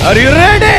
Are you ready?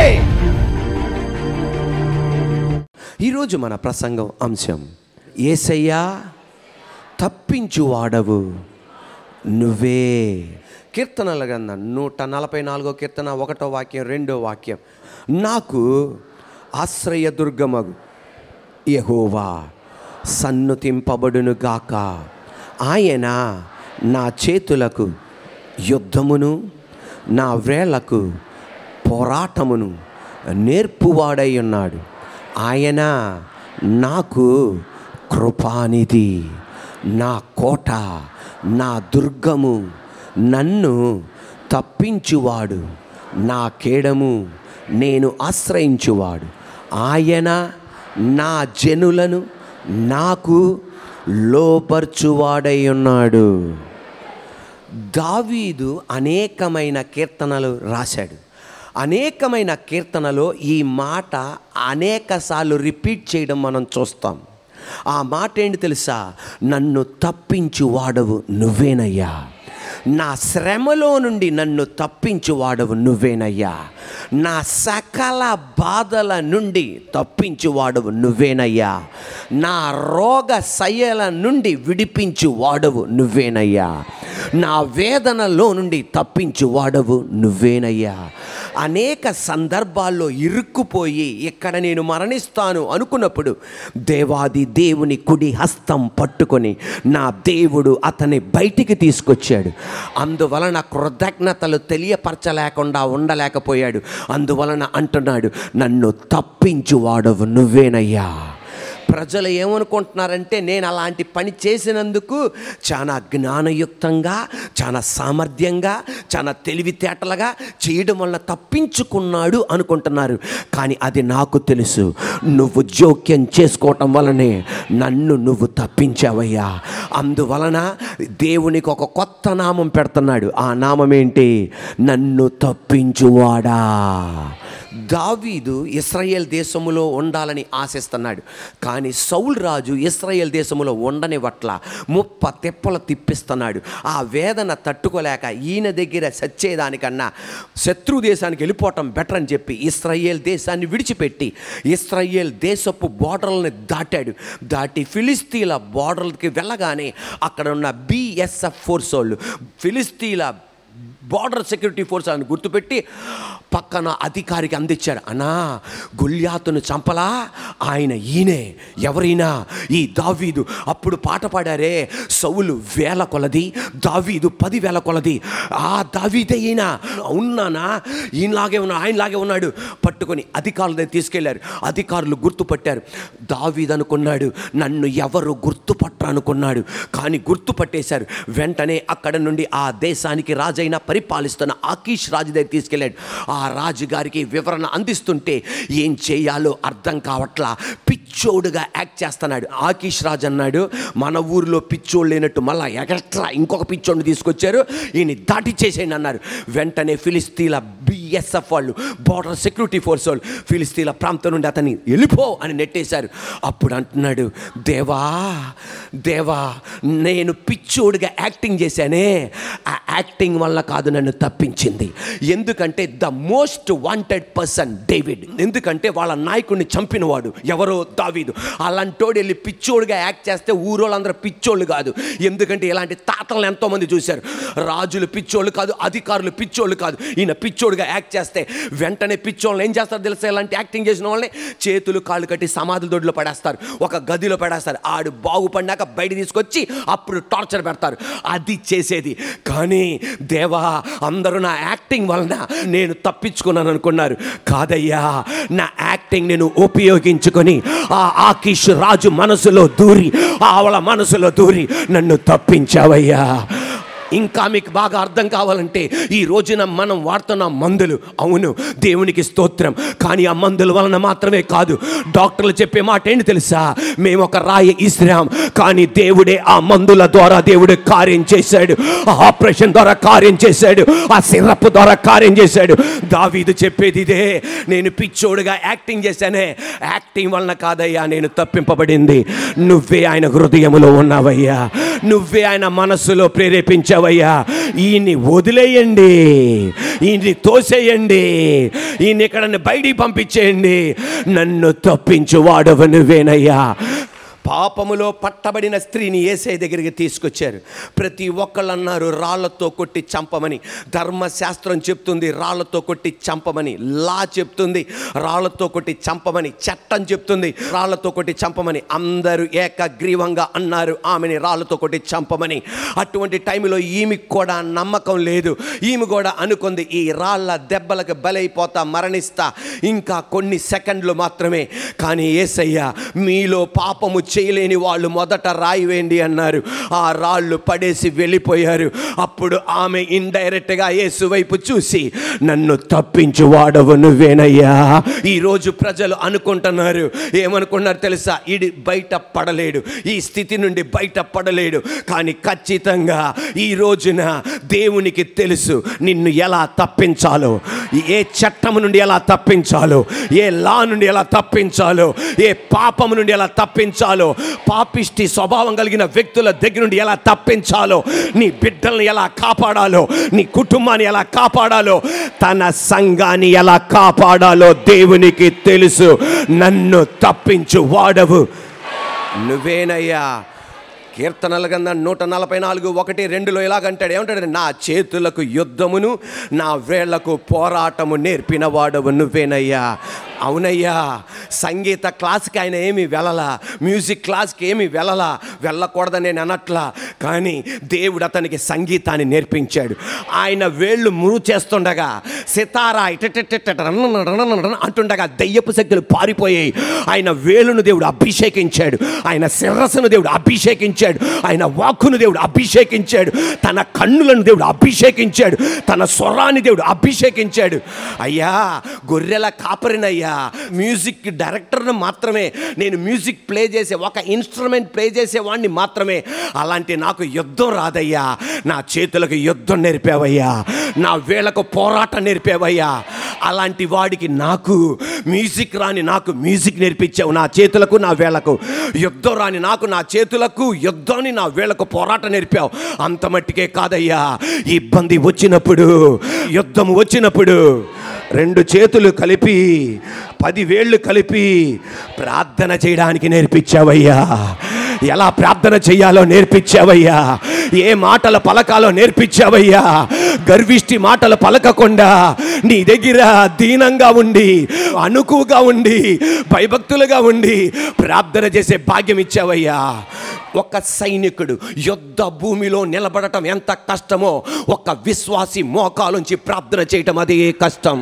ఈరోజు మన ప్రసంగం అంశం, యేసయ్యా తప్పించువాడవు నువ్వే. కీర్తనల గ్రంథం 144 కీర్తన 1వ వాక్యం 2వ వాక్యం, నాకు ఆశ్రయదుర్గమగు యెహోవా సన్నుతింపబడును గాక. ఆయన నా చేతులకు యుద్ధమును నా వేళ్లకు పోరాటమును నేర్పువాడై ఉన్నాడు. ఆయన నాకు కృపానిధి, నా కోట, నా దుర్గము, నన్ను తప్పించువాడు, నా కేడము, నేను ఆశ్రయించువాడు. ఆయన నా జనులను నాకు లోపర్చువాడై ఉన్నాడు. దావీదు అనేకమైన కీర్తనలు రాశాడు. అనేకమైన కీర్తనలో ఈ మాట అనేకసార్లు రిపీట్ చేయడం మనం చూస్తాం. ఆ మాట ఏంటి తెలుసా? నన్ను తప్పించువాడవు నువ్వేనయ్యా, నా శ్రమలో నుండి నన్ను తప్పించువాడవు నువ్వేనయ్యా, నా సకల బాధల నుండి తప్పించువాడవు నువ్వేనయ్యా, నా రోగ శయ్యల నుండి విడిపించువాడవు నువ్వేనయ్యా, నా వేదనలో నుండి తప్పించువాడవు నువ్వేనయ్యా. అనేక సందర్భాల్లో ఇరుక్కుపోయి ఇక్కడ నేను మరణిస్తాను అనుకున్నప్పుడు దేవాది దేవుని కుడి హస్తం పట్టుకొని నా దేవుడు అతన్ని బయటికి తీసుకొచ్చాడు. అందువలన కృతజ్ఞతలు తెలియపరచలేకుండా ఉండలేకపోయాడు. అందువలన అంటున్నాడు, నన్ను తప్పించువాడవు నువ్వేనయ్యా. ప్రజలు ఏమనుకుంటున్నారంటే నేను అలాంటి పని చేసినందుకు చాలా జ్ఞానయుక్తంగా, చాలా సామర్థ్యంగా, చాలా తెలివితేటలుగా చేయడం వల్ల తప్పించుకున్నాడు అనుకుంటున్నారు. కానీ అది నాకు తెలుసు, నువ్వు జోక్యం చేసుకోవటం వలనే నన్ను నువ్వు తప్పించావయ్యా. అందువలన దేవునికి ఒక కొత్త నామం పెడుతున్నాడు. ఆ నామం ఏంటి? నన్ను తప్పించువాడా. దావీదు ఇశ్రాయేల్ దేశములో ఉండాలని ఆశిస్తున్నాడు. కానీ సౌలు రాజు ఇశ్రాయేల్ దేశములో ఉండనివట్ల 30 తిప్పలు తిప్పిస్తున్నాడు. ఆ వేదన తట్టుకోలేక ఈయన దగ్గర సచ్చేదానికన్నా శత్రు దేశానికి వెళ్ళిపోవటం బెటర్ అని చెప్పి ఇశ్రాయేల్ దేశాన్ని విడిచిపెట్టి ఇశ్రాయేల్ దేశపు బోర్డర్లని దాటి ఫిలిస్తీన్ల బోర్డర్కి వెళ్ళగానే అక్కడ ఉన్న బిఎస్ఎఫ్ ఫోర్స్ వాళ్ళు ఫిలిస్తీన్ల బార్డర్ సెక్యూరిటీ ఫోర్స్ అని గుర్తుపెట్టి పక్కన అధికారికి అందించాడు. అన్నా, గొల్యాతును చంపలా ఆయన ఈయనే. ఎవరైనా ఈ దావీదు. అప్పుడు పాట పాడారే, సౌలు 1000 కొలది, దావీదు 10,000 కొలది. ఆ దావీదే ఈయన. ఉన్నానా? ఈయనలాగే ఉన్నాడు, ఆయనలాగే ఉన్నాడు. పట్టుకొని అధికారుల దగ్గర తీసుకెళ్లారు. అధికారులు గుర్తుపట్టారు. దావీదు అనుకున్నాడు నన్ను ఎవరు గుర్తుపట్టరు అనుకున్నాడు. కానీ గుర్తుపట్టేశారు. వెంటనే అక్కడ నుండి ఆ దేశానికి రాజైన పరిపాలిస్తున్న ఆకీష్ రాజు దగ్గర తీసుకెళ్ళాడు. ఆ రాజుగారికి వివరణ అందిస్తుంటే ఏం చేయాలో అర్థం కావట్లా, పిచ్చోడుగా యాక్ట్ చేస్తున్నాడు. ఆకీష్ రాజు అన్నాడు, మన ఊరిలో పిచ్చోడు లేనట్టు మళ్ళా ఎగట్రా ఇంకొక పిచ్చోడిని తీసుకొచ్చారు, ఈయన దాటి చేసేయండి అన్నారు. వెంటనే ఫిలిస్తీన్ల బిఎస్ఎఫ్ వాళ్ళు, బార్డర్ సెక్యూరిటీ ఫోర్స్ వాళ్ళు ఫిలిస్తీన్ల ప్రాంతం నుండి అతన్ని వెళ్ళిపో అని నెట్టేశారు. అప్పుడు అంటున్నాడు, దేవా దేవా, నేను పిచ్చోడుగా యాక్టింగ్ చేశానే, ఆ యాక్టింగ్ వల్ల కాదు నన్ను తప్పించింది. ఎందుకంటే the most wanted person David. ఎందుకంటే వాళ్ళ నాయకుడిని చంపినవాడు ఎవరో దావీదు. అలాంటోడు వెళ్ళి పిచ్చోడుగా యాక్ట్ చేస్తే ఊరోళ్ళందరూ పిచ్చోళ్ళు కాదు. ఎందుకంటే ఇలాంటి తాతలను ఎంతోమంది చూశారు. రాజులు పిచ్చోళ్ళు కాదు, అధికారులు పిచ్చోళ్ళు కాదు. ఈయన పిచ్చోడుగా యాక్ట్ చేస్తే వెంటనే పిచ్చోళ్ళని ఏం చేస్తారు తెలుసా? ఇలాంటి యాక్టింగ్ చేసిన వాళ్ళని చేతులు కాళ్ళు కట్టి సమాధుల దొడ్లో పడేస్తారు, ఒక గదిలో పడేస్తారు. ఆడు బాగుపడినాక బయట తీసుకొచ్చి అప్పుడు టార్చర్ పెడతారు. అది చేసేది. కానీ దేవా, అందరూ నా యాక్టింగ్ వలన నేను తప్పించుకున్నాను అనుకున్నారు. కాదయ్యా, నా యాక్టింగ్ నేను ఉపయోగించుకొని ఆ ఆకీష్ రాజు మనసులో దూరి, ఆవల మనసులో దూరి నన్ను తప్పించావయ్యా. ఇంకా మీకు బాగా అర్థం కావాలంటే ఈ రోజున మనం వాడుతున్న మందులు, అవును దేవునికి స్తోత్రం, కానీ ఆ మందుల వలన మాత్రమే కాదు. డాక్టర్లు చెప్పే మాట ఏంటి తెలుసా? మేము ఒక రాయి ఇసిరాం, కానీ దేవుడే ఆ మందుల ద్వారా దేవుడు కార్యం చేశాడు. ఆ ఆపరేషన్ ద్వారా కార్యం చేశాడు, ఆ సిరప్ ద్వారా కార్యం చేశాడు. దావీదు చెప్పేది ఇదే, నేను పిచ్చోడుగా యాక్టింగ్ చేశానే, యాక్టింగ్ వలన కాదయ్యా నేను తప్పింపబడింది, నువ్వే ఆయన హృదయములో ఉన్నావయ్యా. నువ్వే ఆయన మనస్సులో ప్రేరేపించావయ్యా. ఈయన్ని వదిలేయండి, ఈయన్ని తోసేయండి, ఈయన ఇక్కడ బయటికి పంపించేయండి, నన్ను తప్పించు వాడవు నువ్వేనయ్యా. పాపములో పట్టబడిన స్త్రీని యేసయ్య దగ్గరికి తీసుకొచ్చారు. ప్రతి ఒక్కళ్ళు అన్నారు రాళ్లతో కొట్టి చంపమని. ధర్మశాస్త్రం చెప్తుంది రాళ్లతో కొట్టి చంపమని, లా చెప్తుంది రాళ్లతో కొట్టి చంపమని, చట్టం చెప్తుంది రాళ్లతో కొట్టి చంపమని. అందరూ ఏకగ్రీవంగా అన్నారు ఆమెని రాళ్లతో కొట్టి చంపమని. అటువంటి టైంలో ఈమెకు కూడా నమ్మకం లేదు. ఈమె కూడా అనుకుంది ఈ రాళ్ల దెబ్బలకు బలైపోతా, మరణిస్తా, ఇంకా కొన్ని సెకండ్లు మాత్రమే. కానీ యేసయ్య మీలో పాపము చేయలేని వాళ్ళు మొదట రాయి వేయండి అన్నారు. ఆ రాళ్ళు పడేసి వెళ్ళిపోయారు. అప్పుడు ఆమె ఇండైరెక్ట్గా యేసు వైపు చూసి నన్ను తప్పించు వాడవు నువ్వేనయ్యా. ఈరోజు ప్రజలు అనుకుంటున్నారు, ఏమనుకున్నారు తెలుసా? ఇది బయట పడలేడు, ఈ స్థితి నుండి బయట పడలేడు. కానీ ఖచ్చితంగా ఈ రోజున దేవునికి తెలుసు నిన్ను ఎలా తప్పించాలో, ఏ చట్టం నుండి ఎలా తప్పించాలో, ఏ లా నుండి ఎలా తప్పించాలో, ఏ పాపం నుండి ఎలా తప్పించాలో, పాపిష్టి స్వభావం కలిగిన వ్యక్తుల దగ్గర నుండి ఎలా తప్పించాలో, నీ బిడ్డల్ని ఎలా కాపాడాలో, నీ కుటుంబాన్ని ఎలా కాపాడాలో, తన సంఘాన్ని ఎలా కాపాడాలో దేవునికి తెలుసు. నన్ను తప్పించు వాడవు నువ్వేనయ్యా. కీర్తనల గ్రంథం 144 1, 2 ఇలాగంటాడు. ఏమంటాడు? నా చేతులకు యుద్ధమును నా వేళ్లకు పోరాటము నేర్పిన వాడవు నువ్వేనయ్యా. అవునయ్యా, సంగీత క్లాస్కి ఆయన ఏమి వెళ్ళలా, మ్యూజిక్ క్లాస్కి ఏమి వెళ్ళకూడదని నేను అనట్లా. కానీ దేవుడు అతనికి సంగీతాన్ని నేర్పించాడు. ఆయన వేళ్ళు మురు చేస్తుండగా సితారా అంటుండగా దయ్యపు శక్తులు పారిపోయాయి. ఆయన వేలును దేవుడు అభిషేకించాడు, ఆయన శిరస్సును దేవుడు అభిషేకించాడు, ఆయన వాక్కును దేవుడు అభిషేకించాడు, తన కన్నులను దేవుడు అభిషేకించాడు, తన స్వరాన్ని దేవుడు అభిషేకించాడు. అయ్యా, గొర్రెల కాపరినయ్యా, మ్యూజిక్ డైరెక్టర్ను మాత్రమే, నేను మ్యూజిక్ ప్లే చేసే ఒక ఇన్స్ట్రుమెంట్ ప్లే చేసేవాడిని మాత్రమే. అలాంటి నాకు యుద్ధం రాదయ్యా. నా చేతులకు యుద్ధం నేర్పావయ్యా, నా వేళకు పోరాటం నేర్పావయ్యా. అలాంటి వాడికి నాకు మ్యూజిక్ రాని నాకు మ్యూజిక్ నేర్పించావు. నా చేతులకు నా వేళకు యుద్ధం రాని నాకు నా చేతులకు యుద్ధాన్ని, నా వేళకు పోరాటం నేర్పావు. అంత మట్టికే కాదయ్యా, ఇబ్బంది వచ్చినప్పుడు, యుద్ధం వచ్చినప్పుడు 2 చేతులు కలిపి 10 వేళ్ళు కలిపి ప్రార్థన చేయడానికి నేర్పించావయ్యా. ఎలా ప్రార్థన చేయాలో నేర్పించావయ్యా. ఏ మాటలు పలకాలో నేర్పించావయ్యా. గర్విష్టి మాటలు పలకకుండా నీ దగ్గర దీనంగా ఉండి, అనుకువగా ఉండి, భయభక్తులుగా ఉండి ప్రార్థన చేసే భాగ్యం ఇచ్చావయ్యా. ఒక సైనికుడు యుద్ధ భూమిలో నిలబడటం ఎంత కష్టమో, ఒక విశ్వాసి మోకాలుంచి ప్రార్థన చేయటం అదే కష్టం.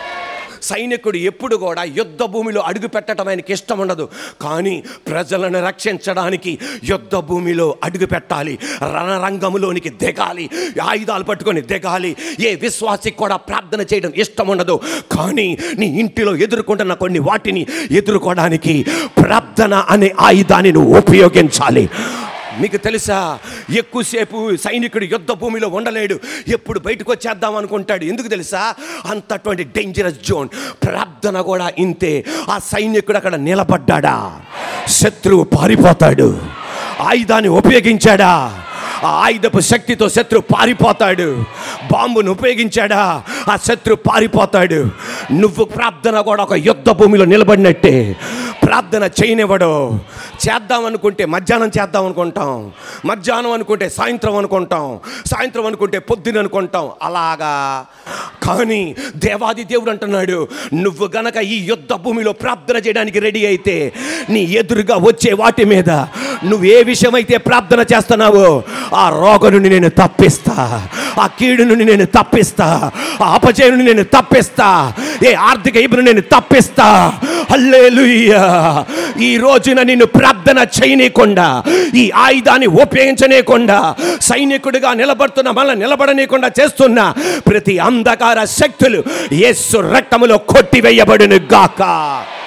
సైనికుడు ఎప్పుడు కూడా యుద్ధ భూమిలో అడుగు పెట్టడం ఆయనకి ఇష్టం ఉండదు. కానీ ప్రజలను రక్షించడానికి యుద్ధ భూమిలో అడుగు పెట్టాలి, రణరంగంలోనికి దిగాలి, ఆయుధాలు పట్టుకొని దిగాలి. ఏ విశ్వాసికి కూడా ప్రార్థన చేయడం ఇష్టం ఉండదు. కానీ నీ ఇంటిలో ఎదుర్కొంటున్న కొన్ని వాటిని ఎదుర్కోవడానికి ప్రార్థన అనే ఆయుధాన్ని నువ్వు ఉపయోగించాలి. మీకు తెలుసా, ఎక్కువసేపు సైనికుడు యుద్ధ భూమిలో ఉండలేడు, ఎప్పుడు బయటకు వచ్చేద్దాం అనుకుంటాడు. ఎందుకు తెలుసా? అంతటువంటి డేంజరస్ జోన్. ప్రార్థన కూడా ఇంతే. ఆ సైనికుడు అక్కడ నిలబడ్డాడా, శత్రువు పారిపోతాడు. ఆయుధాన్ని ఉపయోగించాడా, ఆ ఆయుధపు శక్తితో శత్రువు పారిపోతాడు. బాంబును ఉపయోగించాడా, ఆ శత్రువు పారిపోతాడు. నువ్వు ప్రార్థన కూడా ఒక యుద్ధ భూమిలో నిలబడినట్టే. ప్రార్థన చేయనివ్వడు. చేద్దాం అనుకుంటే మధ్యాహ్నం చేద్దాం అనుకుంటాం, మధ్యాహ్నం అనుకుంటే సాయంత్రం అనుకుంటాం, సాయంత్రం అనుకుంటే పొద్దున అనుకుంటాం, అలాగా. కానీ దేవాది దేవుడు అంటున్నాడు, నువ్వు గనక ఈ యుద్ధ భూమిలో ప్రార్థన చేయడానికి రెడీ అయితే నీ ఎదురుగా వచ్చే వాటి మీద నువ్వు ఏ విషయం అయితే ప్రార్థన చేస్తున్నావో ఆ రోగం నుండి నేను తప్పిస్తా, ఆ కీడు నుండి నేను తప్పిస్తా, ఆ అపజయం నుండి నేను తప్పిస్తా, ఏ ఆర్థిక ఇబ్బంది నేను తప్పిస్తా. హల్లెలూయా. ఈ రోజున నిన్ను ప్రార్థన చేయనీయకుండా, ఈ ఆయుధాన్ని ఉపయోగించనీయకుండా, సైనికుడిగా నిలబడుతున్న మనల్ని నిలబడనీయకుండా చేస్తున్న ప్రతి అంధకార శక్తులు యేసు రక్తములో కొట్టివేయబడును గాక.